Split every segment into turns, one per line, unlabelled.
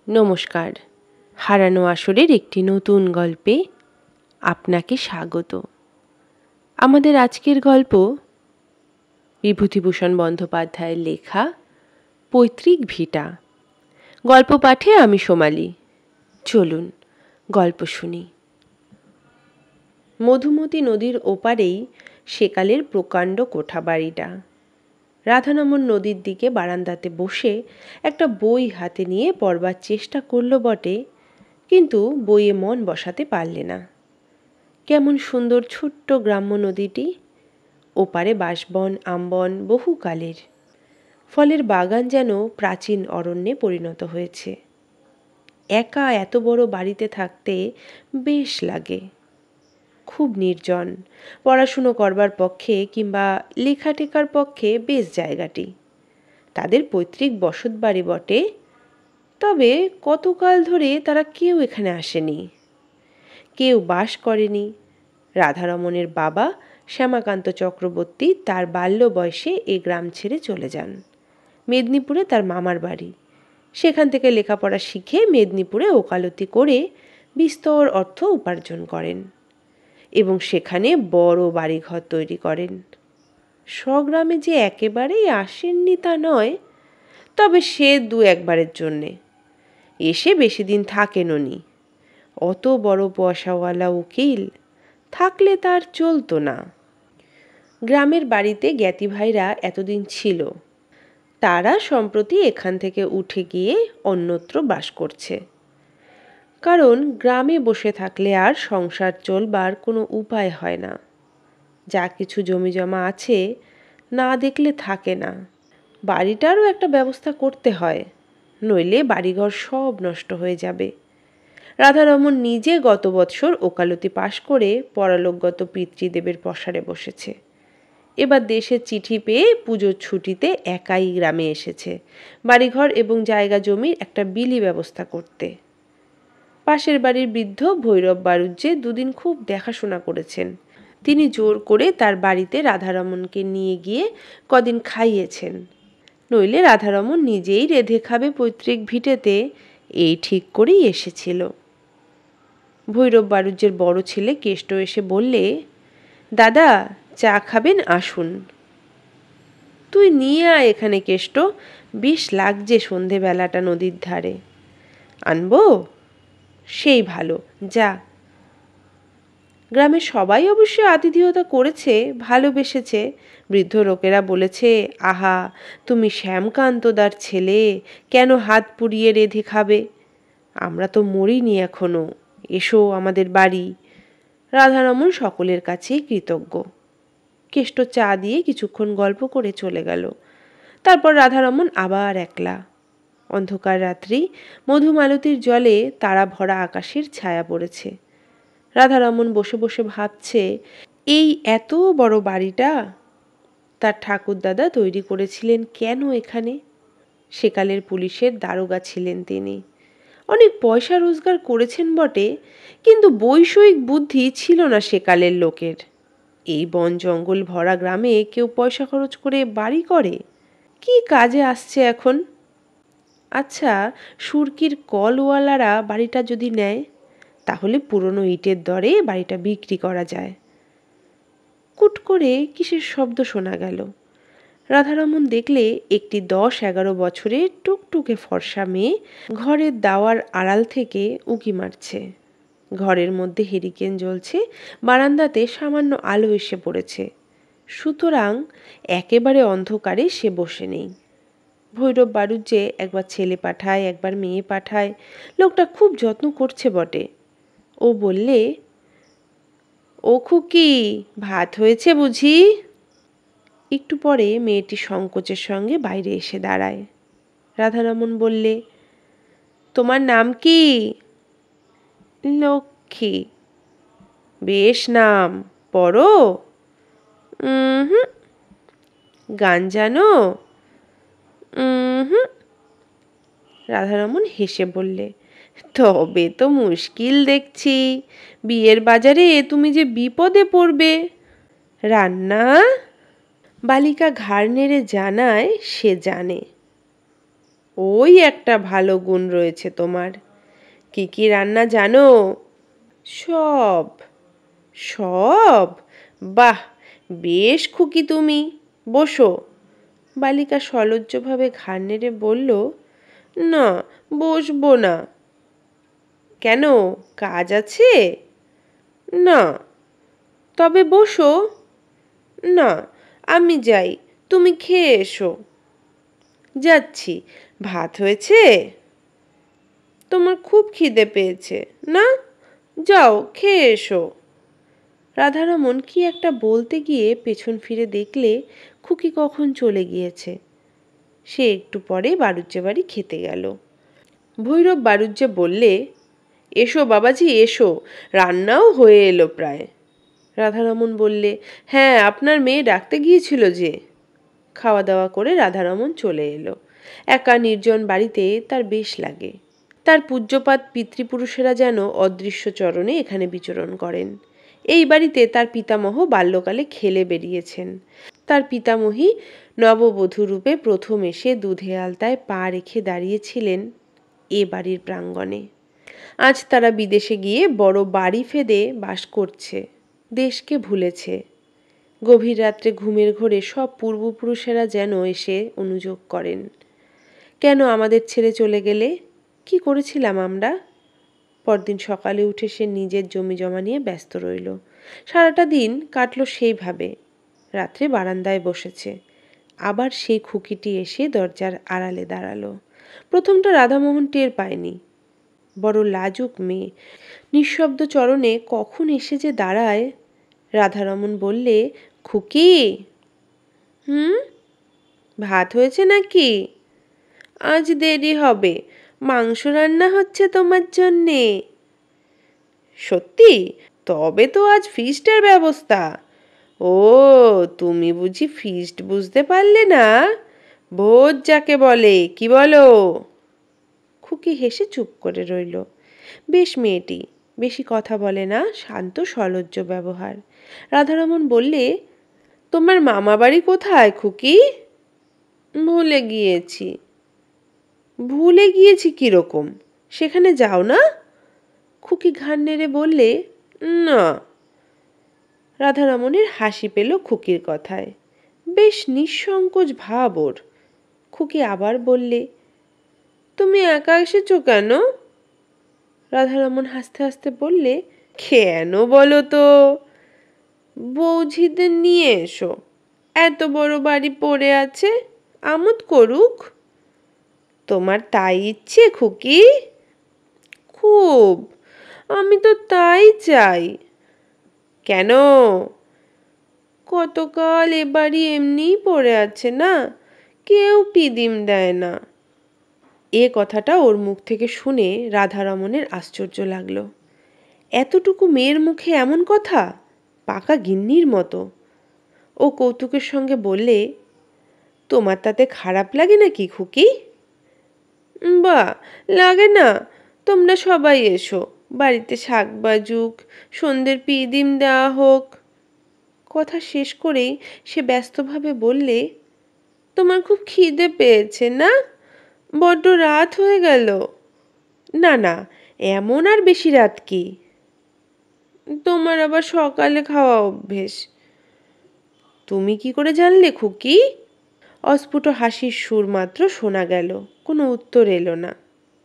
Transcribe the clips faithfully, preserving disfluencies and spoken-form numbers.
নমস্কার, হারানো আসরের একটি নতুন গল্পে আপনাকে স্বাগত। আমাদের আজকের গল্প বিভূতিভূষণ বন্দ্যোপাধ্যায়ের লেখা পৈতৃক ভিটা। গল্প পাঠে আমি সোমালি। চলুন গল্প শুনি। মধুমতি নদীর ওপারেই সেকালের প্রকাণ্ড কোঠাবাড়িটা। রাধারমণ নদীর দিকে বারান্দাতে বসে একটা বই হাতে নিয়ে পড়বার চেষ্টা করল বটে, কিন্তু বইয়ে মন বসাতে পারলে না। কেমন সুন্দর ছোট্ট গ্রাম্য নদীটি, ওপারে বাঁশবন আমবন বহুকালের, ফলের বাগান যেন প্রাচীন অরণ্যে পরিণত হয়েছে। একা এত বড় বাড়িতে থাকতে বেশ লাগে। খুব নির্জন, পড়াশুনো করবার পক্ষে কিংবা লেখা টেকার পক্ষে বেশ জায়গাটি। তাদের পৈতৃক বসত বাড়ি বটে, তবে কতকাল ধরে তারা কেউ এখানে আসেনি, কেউ বাস করেনি। রাধারমণের বাবা শ্যামাকান্ত চক্রবর্তী তার বাল্য বয়সে এ গ্রাম ছেড়ে চলে যান। মেদিনীপুরে তার মামার বাড়ি। সেখান থেকে লেখাপড়া শিখে মেদিনীপুরে ওকালতি করে বিস্তর অর্থ উপার্জন করেন এবং সেখানে বড় বাড়িঘর তৈরি করেন। স্বগ্রামে যে একেবারেই আসেননি তা নয়, তবে সে দু একবারের জন্যে এসে বেশি দিন থাকেনও নি। অত বড় পয়সাওয়ালা উকিল থাকলে তার চলতো না। গ্রামের বাড়িতে জ্ঞাতি ভাইরা এতদিন ছিল, তারা সম্প্রতি এখান থেকে উঠে গিয়ে অন্যত্র বাস করছে। কারণ গ্রামে বসে থাকলে আর সংসার চলবার কোনো উপায় হয় না। যা কিছু জমি জমা আছে না দেখলে থাকে না। বাড়িটারও একটা ব্যবস্থা করতে হয়, নইলে বাড়িঘর সব নষ্ট হয়ে যাবে। রাধারমণ নিজে গত বৎসর ওকালতি পাশ করে পরলোকগত পিতৃদেবের পসারে বসেছে। এবার দেশের চিঠি পেয়ে পুজোর ছুটিতে একাই গ্রামে এসেছে বাড়িঘর এবং জায়গা জমির একটা বিলি ব্যবস্থা করতে। পাশের বাড়ির বৃদ্ধ ভৈরব বাড়ুজ্যে দুদিন খুব দেখাশোনা করেছেন। তিনি জোর করে তার বাড়িতে রাধারমণকে নিয়ে গিয়ে কদিন খাইয়েছেন, নইলে রাধারমণ নিজেই রেঁধে খাবে পৈতৃক ভিটেতে, এই ঠিক করেই এসেছিল। ভৈরব বাড়ুজ্যের বড় ছেলে কেষ্ট এসে বললে, দাদা চা খাবেন, আসুন। তুই নিয়ে আয় এখানে কেষ্ট, বেশ লাগছে সন্ধেবেলাটা নদীর ধারে। আনবো? সেই ভালো, যা। গ্রামের সবাই অবশ্য আতিথেয়তা করেছে, ভালোবেসেছে। বৃদ্ধ লোকেরা বলেছে, আহা তুমি শ্যামকান্তদার ছেলে, কেন হাত পুড়িয়ে রেঁধে খাবে? আমরা তো মরিনি এখনো, এসো আমাদের বাড়ি। রাধারমণ সকলের কাছেই কৃতজ্ঞ। কেষ্ট চা দিয়ে কিছুক্ষণ গল্প করে চলে গেল। তারপর রাধারমণ আবার একলা। অন্ধকার রাত্রি, মধুমালতীর জলে তারা ভরা আকাশের ছায়া পড়েছে। রাধারমণ বসে বসে ভাবছে, এই এত বড় বাড়িটা তার ঠাকুরদাদা তৈরি করেছিলেন কেন এখানে? সেকালের পুলিশের দারোগা ছিলেন তিনি। অনেক পয়সা রোজগার করেছেন বটে, কিন্তু বৈষয়িক বুদ্ধি ছিল না সেকালের লোকের। এই বন জঙ্গল ভরা গ্রামে কেউ পয়সা খরচ করে বাড়ি করে? কি কাজে আসছে এখন? আচ্ছা, সুরকির কলওয়ালারা বাড়িটা যদি নেয়, তাহলে পুরনো ইটের দরে বাড়িটা বিক্রি করা যায়। কুট করে কিসের শব্দ শোনা গেল। রাধারমণ দেখলে একটি দশ এগারো বছরের টুকটুকে ফর্সা মেয়ে ঘরের দাওয়ার আড়াল থেকে উঁকি মারছে। ঘরের মধ্যে হেরিকেন জ্বলছে, বারান্দাতে সামান্য আলো এসে পড়েছে, সুতরাং একেবারে অন্ধকারে সে বসে নেই। ভৈরব বাড়ুজ্যে একবার ছেলে পাঠায়, একবার মেয়ে পাঠায়। লোকটা খুব যত্ন করছে বটে। ও বললে, ও খুকি, ভাত হয়েছে বুঝি? একটু পরে মেয়েটি সংকোচের সঙ্গে বাইরে এসে দাঁড়ায়। রাধারমণ বললে, তোমার নাম কি? লক্ষ্মী। বেশ নাম, পড়ো? হুম। গান জানো? হুম। রাধারমণ হেসে বললে, তবে তো মুশকিল দেখছি, বিয়ের বাজারে তুমি যে বিপদে পড়বে। রান্না? বালিকা ঘাড় নেড়ে জানায় সে জানে। ওই একটা ভালো গুণ রয়েছে তোমার। কি কি রান্না জানো? সব। সব? বাহ, বেশ খুকি তুমি। বসো। বালিকা সলজ্জভাবে ঘাড় নেড়ে বলল, না, বসবো না। কেন, কাজ আছে? না। তবে বসো। না, আমি যাই, তুমি খেয়ে এসো। যাচ্ছি। ভাত হয়েছে? তোমার খুব খিদে পেয়েছে না? যাও খেয়ে এসো। রাধারমণ কি একটা বলতে গিয়ে পেছন ফিরে দেখলে খুকি কখন চলে গিয়েছে। সে একটু পরে বাড়ুজ্যে বাড়ি খেতে গেল। ভৈরব বাড়ুজ্যে বললে, এসো বাবাজি এসো, রান্নাও হয়ে এলো প্রায়। রাধারমণ বললে, হ্যাঁ, আপনার মেয়ে ডাকতে গিয়েছিল যে। খাওয়া দাওয়া করে রাধারমণ চলে এলো। একা নির্জন বাড়িতে তার বেশ লাগে। তার পূজ্যপাত পিতৃপুরুষেরা যেন অদৃশ্য চরণে এখানে বিচরণ করেন। এই বাড়িতে তার পিতামহ বাল্যকালে খেলে বেরিয়েছেন। তার পিতামহী নববধূ রূপে প্রথম এসে দুধে আলতায় পা রেখে দাঁড়িয়েছিলেন এ বাড়ির প্রাঙ্গণে। আজ তারা বিদেশে গিয়ে বড় বাড়ি ফেদে বাস করছে, দেশকে ভুলেছে। গভীর রাত্রে ঘুমের ঘোরে সব পূর্বপুরুষেরা যেন এসে অনুযোগ করেন, কেন আমাদের ছেড়ে চলে গেলে? কি করেছিলাম আমরা? পরদিন সকালে উঠে সে নিজের জমি জমা নিয়ে ব্যস্ত রইল। সারাটা দিন কাটল সেইভাবে। রাত্রে বারান্দায় বসেছে। আবার সেই খুকিটি এসে দরজার আড়ালে দাঁড়ালো। প্রথমটা রাধামোহন টের পায়নি। বড় লাজুক মেয়ে, নিঃশব্দ চরণে কখন এসে যে দাঁড়ায়। রাধারমণ বললে, খুকি। হুম? ভাত হয়েছে নাকি? আজ দেরি হবে, মাংস রান্না হচ্ছে তোমার জন্যে। সত্যি? তবে তো আজ ফিস্টের ব্যবস্থা। ও, তুমি বুঝি ফিস্ট বুঝতে পারলে না? ভোজ যাকে বলে, কি বলো? খুকি হেসে চুপ করে রইল। বেশ মেয়েটি, বেশি কথা বলে না, শান্ত সলজ্জ ব্যবহার। রাধারমণ বললে, তোমার মামা বাড়ি কোথায় খুকি? ভুলে গিয়েছি। ভুলে গিয়েছি কিরকম? সেখানে যাও না? খুকি ঘাড় নেড়ে বললে, না। রাধারমণের হাসি পেল খুকির কথায়। বেশ নিঃসংকোচ ভাব ওর। খুকি আবার বললে, তুমি একা এসেছো কেন? রাধারমণ হাসতে হাসতে বললে, কেন বলো তো? বৌঝিদের নিয়ে এসো, এত বড় বাড়ি পড়ে আছে, আমোদ করুক। তোমার তাই ইচ্ছে খুকি? খুব। আমি তো তাই চাই। কেন? কতকাল এ বাড়ি এমনিই পড়ে আছে না, কেউ পিদিম দেয় না। এ কথাটা ওর মুখ থেকে শুনে রাধারমণের আশ্চর্য লাগলো। এতটুকু মেয়ের মুখে এমন কথা, পাকা গিন্নির মতো। ও কৌতুকের সঙ্গে বললে, তোমার তাতে খারাপ লাগে নাকি খুকি? বা, লাগে না। তোমরা সবাই এসো, বাড়িতে শাক বাজুক, সন্ধ্যের পিদিম দেওয়া হোক। কথা শেষ করেই সে ব্যস্তভাবে বললে, তোমার খুব খিদে পেয়েছে না? বড্ড রাত হয়ে গেল। না না, এমন আর বেশি রাত কি? তোমার আবার সকালে খাওয়া অভ্যেস। তুমি কি করে জানলে খুকি? অস্ফুট হাসির সুর মাত্র শোনা গেল, কোনো উত্তর এলো না।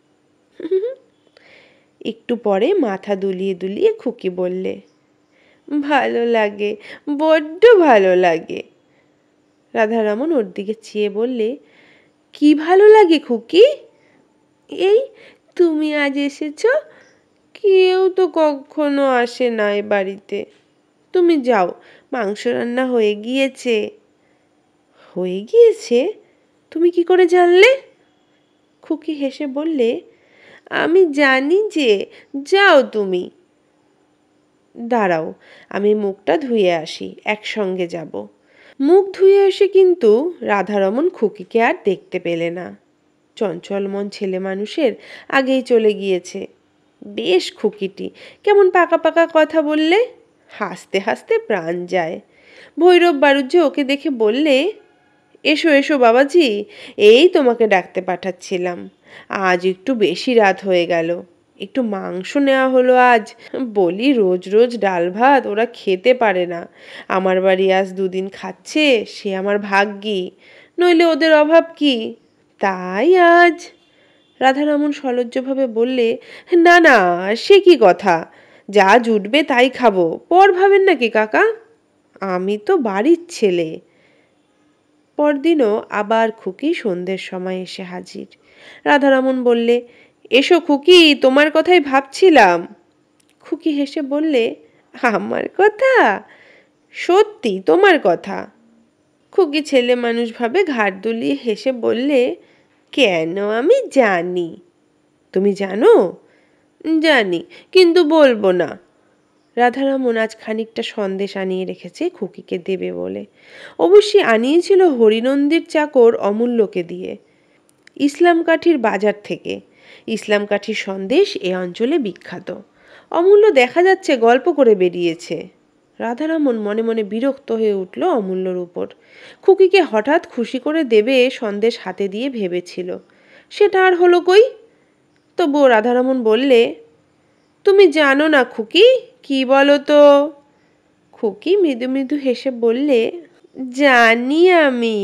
একটু পরে মাথা দুলিয়ে দুলিয়ে খুকি বললে, ভালো লাগে, বড্ড ভালো লাগে। রাধারমণ ওর দিকে চেয়ে বললে, কি ভালো লাগে খুকি? এই তুমি আজ এসেছো, কেউ তো কখনো আসে না এ বাড়িতে। তুমি যাও, মাংস রান্না হয়ে গিয়েছে। হয়ে গিয়েছে? তুমি কি করে জানলে? খুকি হেসে বললে, আমি জানি যে, যাও তুমি। দাঁড়াও, আমি মুখটা ধুয়ে আসি, একসঙ্গে যাব। মুখ ধুয়ে এসে কিন্তু রাধারমণ খুকিকে আর দেখতে পেলে না। চঞ্চল মন ছেলে মানুষের আগেই চলে গিয়েছে। বেশ খুকিটি, কেমন পাকা পাকা কথা বললে, হাসতে হাসতে প্রাণ যায়। ভৈরব বাড়ুজ্যে ওকে দেখে বললে, এসো এসো বাবাজি, এই তোমাকে ডাকতে পাঠাচ্ছিলাম। আজ একটু বেশি রাত হয়ে গেল, একটু মাংস নেওয়া হলো আজ। বলি রোজ রোজ ডাল ভাত ওরা খেতে পারে না। আমার বাড়ি আজ দুদিন খাচ্ছে, সে আমার ভাগ্যি, নইলে ওদের অভাব কি। তাই আজ। রাধারমণ সলজ্জভাবে বললে, না না, সে কি কথা, যা জুটবে তাই খাবো, পর ভাবেন নাকি কাকা? আমি তো বাড়ির ছেলে। পরদিনও আবার খুকি সন্ধ্যের সময় এসে হাজির। রাধারমণ বললে, এসো খুকি, তোমার কথাই ভাবছিলাম। খুকি হেসে বললে, আমার কথা? সত্যি তোমার কথা। খুকি ছেলে মানুষ ভাবে ঘাড় দুলিয়ে হেসে বললে, কেন, আমি জানি। তুমি জানো? জানি, কিন্তু বলবো না। রাধারমণ আজ খানিকটা সন্দেশ আনিয়ে রেখেছে খুকিকে দেবে বলে। অবশ্যই আনিয়েছিল হরিনন্দীর চাকর অমূল্যকে দিয়ে, ইসলাম কাঠির বাজার থেকে। ইসলাম কাঠির সন্দেশ এ অঞ্চলে বিখ্যাত। অমূল্য দেখা যাচ্ছে গল্প করে বেরিয়েছে। রাধারমণ মনে মনে বিরক্ত হয়ে উঠল অমূল্যর উপর। খুকিকে হঠাৎ খুশি করে দেবে সন্দেশ হাতে দিয়ে ভেবেছিল, সেটা আর হলো কই। তবুও রাধারমণ বললে, তুমি জানো না খুকি, কি বলো তো? খুকি মৃদু মৃদু হেসে বললে, জানি আমি।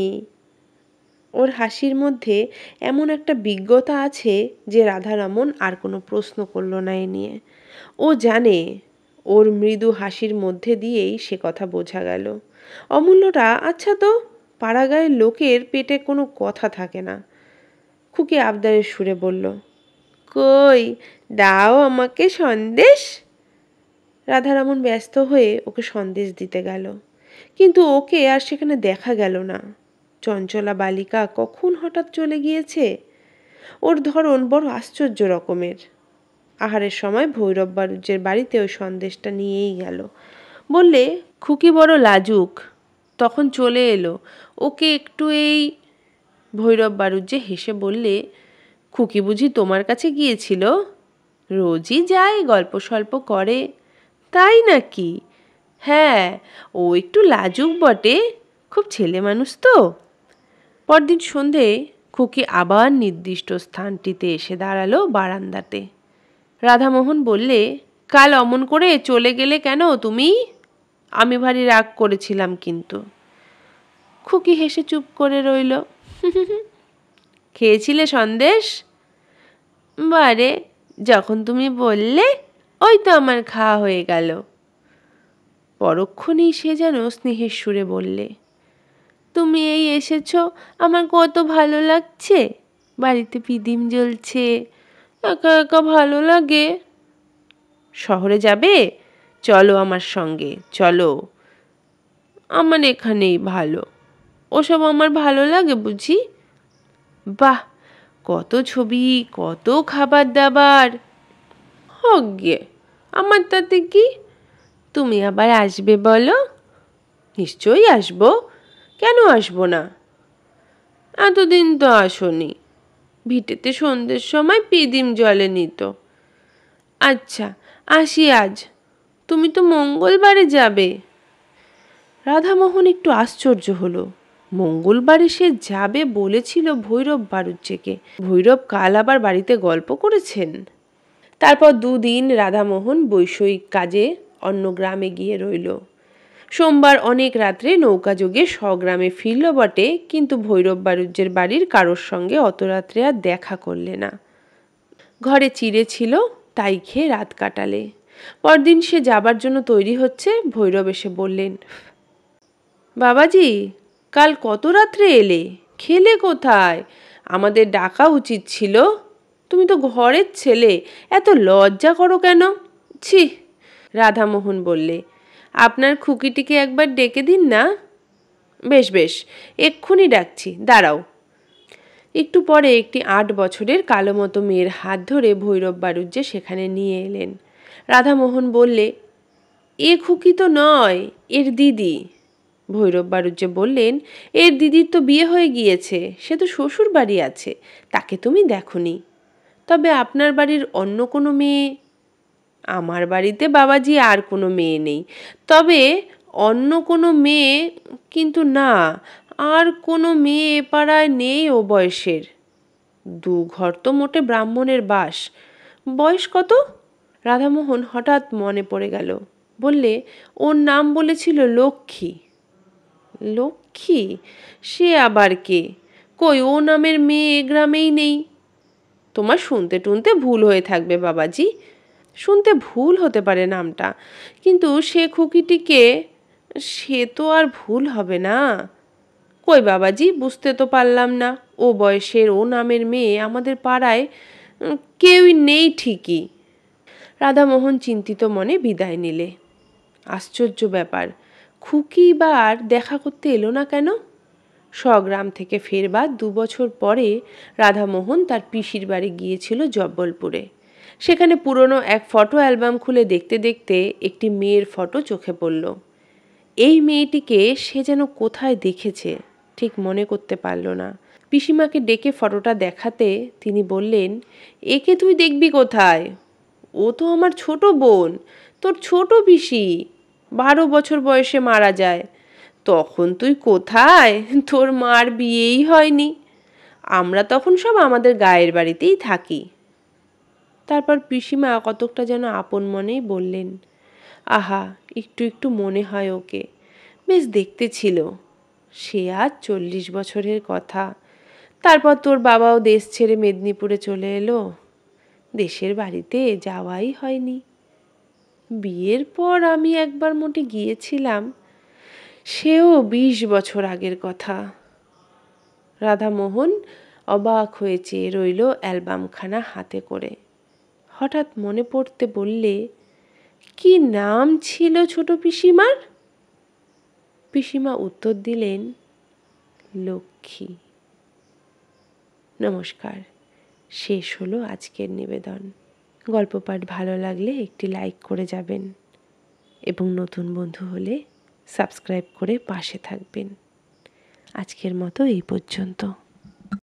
ওর হাসির মধ্যে এমন একটা বিজ্ঞতা আছে যে রাধারমণ আর কোনো প্রশ্ন করল না এ নিয়ে। ও জানে, ওর মৃদু হাসির মধ্যে দিয়েই সে কথা বোঝা গেল। অমূল্যটা আচ্ছা তো, পাড়াগাঁয়ের লোকের পেটে কোনো কথা থাকে না। খুকি আবদারের সুরে বলল, কই, দাও আমাকে সন্দেশ। রাধারমণ ব্যস্ত হয়ে ওকে সন্দেশ দিতে গেল, কিন্তু ওকে আর সেখানে দেখা গেল না। চঞ্চলা বালিকা কখন হঠাৎ চলে গিয়েছে। ওর ধরন বড় আশ্চর্য রকমের। আহারের সময় ভৈরব বাড়ুজ্যের বাড়িতে ওই সন্দেশটা নিয়েই গেল। বললে, খুকি বড় লাজুক, তখন চলে এলো, ওকে একটু এই। ভৈরব বাড়ুজ্যে হেসে বললে, খুকি বুঝি তোমার কাছে গিয়েছিল? রোজই যায়, গল্প সল্প করে। তাই নাকি? হ্যাঁ, ও একটু লাজুক বটে, খুব ছেলে মানুষ তো। পরদিন সন্ধে খুকি আবার নির্দিষ্ট স্থানটিতে এসে দাঁড়ালো বারান্দাতে। রাধামোহন বললে, কাল অমন করে চলে গেলে কেন তুমি? আমি ভারী রাগ করেছিলাম কিন্তু। খুকি হেসে চুপ করে রইল। খেয়েছিলে সন্দেশ? বারে, যখন তুমি বললে ওই তো আমার খাওয়া হয়ে গেল। পরক্ষণেই সে যেন স্নেহের সুরে বললে, তুমি এই এসেছো, আমার কত ভালো লাগছে। বাড়িতে পিদিম জ্বলছে, একা একা ভালো লাগে। শহরে যাবে? চলো আমার সঙ্গে, চলো। আমার এখানেই ভালো। ওসব আমার ভালো লাগে বুঝি? বাহ, কত ছবি, কত খাবার দাবার। হোক গে, আমার তাতে কি? তুমি আবার আসবে বলো? নিশ্চয়ই আসবো, কেন আসবো না? এতদিন তো আসোনি। ভিটেতে সন্ধ্যের সময় পিদিম জ্বলেনি তো। আচ্ছা, আসি আজ। তুমি তো মঙ্গলবারে যাবে। রাধামোহন একটু আশ্চর্য হলো। মঙ্গলবারে সে যাবে বলেছিল ভৈরব বাড়ুজ্যেকে। ভৈরব কাল আবার বাড়িতে গল্প করেছেন। তারপর দুদিন রাধামোহন বৈষয়িক কাজে অন্য গ্রামে গিয়ে রইল। সোমবার অনেক রাত্রে নৌকাযোগে স্বগ্রামে ফিরল বটে, কিন্তু ভৈরব বাড়ুজ্যের বাড়ির কারোর সঙ্গে অত রাত্রে আর দেখা করলে না। ঘরে চিড়ে ছিল, তাই খেয়ে রাত কাটালে। পরদিন সে যাবার জন্য তৈরি হচ্ছে, ভৈরব এসে বললেন, বাবাজি, কাল কত রাত্রে এলে, খেলে কোথায়? আমাদের ডাকা উচিত ছিল। তুমি তো ঘরের ছেলে, এত লজ্জা করো কেন? ছি। রাধামোহন বললে, আপনার খুকিটিকে একবার ডেকে দিন না। বেশ বেশ, এক্ষুনি ডাকছি, দাঁড়াও। একটু পরে একটি আট বছরের কালো মতো মেয়ের হাত ধরে ভৈরব বাড়ুজ্যে সেখানে নিয়ে এলেন। রাধামোহন বললে, এ খুকি তো নয়, এর দিদি। ভৈরব বাড়ুজ্যে বললেন, এর দিদির তো বিয়ে হয়ে গিয়েছে, সে তো শ্বশুর বাড়ি আছে, তাকে তুমি দেখোনি। তবে আপনার বাড়ির অন্য কোনো মেয়ে? আমার বাড়িতে বাবাজি আর কোনো মেয়ে নেই, তবে অন্য কোনো মেয়ে, কিন্তু না, আর কোনো মেয়ে এ পাড়ায় নেই ও বয়সের। দু ঘর তো মোটে ব্রাহ্মণের বাস। বয়স কত? রাধামোহন হঠাৎ মনে পড়ে গেল, বললে, ওর নাম বলেছিল লক্ষ্মী। লক্ষ্মী? সে আবার কে? কই, ও নামের মেয়ে এ গ্রামেই নেই। তোমার শুনতে টুনতে ভুল হয়ে থাকবে বাবাজি। শুনতে ভুল হতে পারে নামটা, কিন্তু সে খুকিটিকে, সে তো আর ভুল হবে না। কই বাবাজি, বুঝতে তো পারলাম না। ও বয়সের ও নামের মেয়ে আমাদের পাড়ায় কেউই নেই ঠিকই। রাধামোহন চিন্তিত মনে বিদায় নিলে। আশ্চর্য ব্যাপার, খুকি বা আর দেখা করতে এলো না কেন? স্বগ্রাম থেকে ফেরবার দু বছর পরে রাধামোহন তার পিসির বাড়ি গিয়েছিল জব্বলপুরে। সেখানে পুরনো এক ফটো অ্যালবাম খুলে দেখতে দেখতে একটি মেয়ের ফটো চোখে পড়ল। এই মেয়েটিকে সে যেন কোথায় দেখেছে, ঠিক মনে করতে পারল না। পিসিমাকে ডেকে ফটোটা দেখাতে তিনি বললেন, একে তুই দেখবি কোথায়? ও তো আমার ছোট বোন, তোর ছোট পিসি। বারো বছর বয়সে মারা যায়। তখন তুই কোথায়? তোর মার বিয়েই হয়নি। আমরা তখন সব আমাদের গায়ের বাড়িতেই থাকি। তারপর পিসিমা কতকটা যেন আপন মনেই বললেন, আহা, একটু একটু মনে হয় ওকে, বেশ দেখতে ছিল। সে আজ চল্লিশ বছরের কথা। তারপর তোর বাবাও দেশ ছেড়ে মেদিনীপুরে চলে এলো। দেশের বাড়িতে যাওয়াই হয়নি। বিয়ের পর আমি একবার মোটে গিয়েছিলাম, সেও বিশ বছর আগের কথা। রাধামোহন অবাক হয়ে চেয়ে রইল অ্যালবামখানা হাতে করে। হঠাৎ মনে পড়তে বললে, কি নাম ছিল ছোট পিসিমার? পিসিমা উত্তর দিলেন, লক্ষ্মী। নমস্কার। শেষ হলো আজকের নিবেদন। গল্প পাঠ ভালো লাগলে একটি লাইক করে যাবেন এবং নতুন বন্ধু হলে সাবস্ক্রাইব করে পাশে থাকবেন। আজকের মতো এই পর্যন্ত।